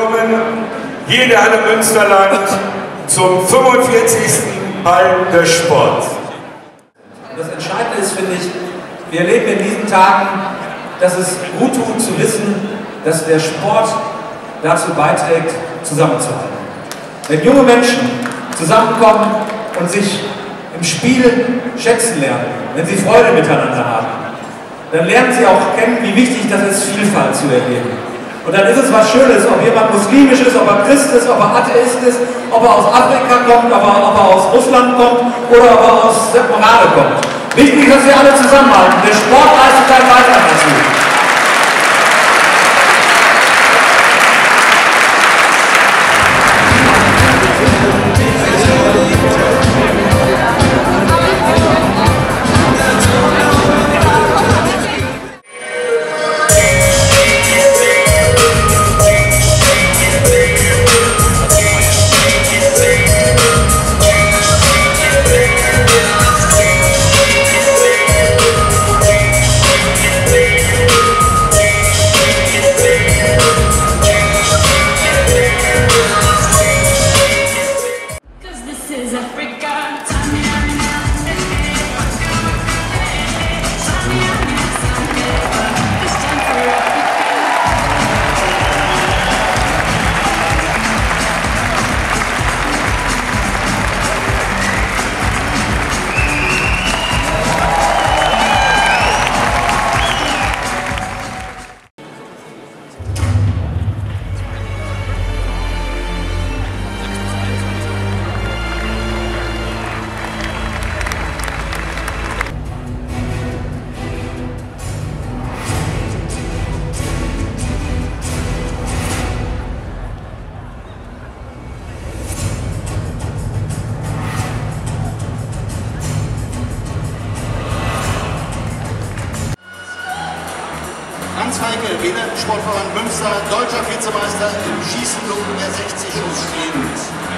willkommen hier in der Halle Münsterland zum 45. Ball des Sports. Das Entscheidende ist, finde ich, wir erleben in diesen Tagen, dass es gut tut zu wissen, dass der Sport dazu beiträgt, zusammenzuhalten. Wenn junge Menschen zusammenkommen und sich im Spiel schätzen lernen, wenn sie Freude miteinander haben, dann lernen sie auch kennen, wie wichtig das ist, Vielfalt zu erleben. Und dann ist es was Schönes, ob jemand muslimisch ist, ob er Christ ist, ob er Atheist ist, ob er aus Afrika kommt, ob er aus Russland kommt oder ob er aus Separate kommt. Wichtig ist, dass wir alle zusammenhalten. Der Sport leistet seinen Beitrag dazu. Hans Feige, Sportverband Münster, deutscher Vizemeister im Schießen der 60 Schuss stehend.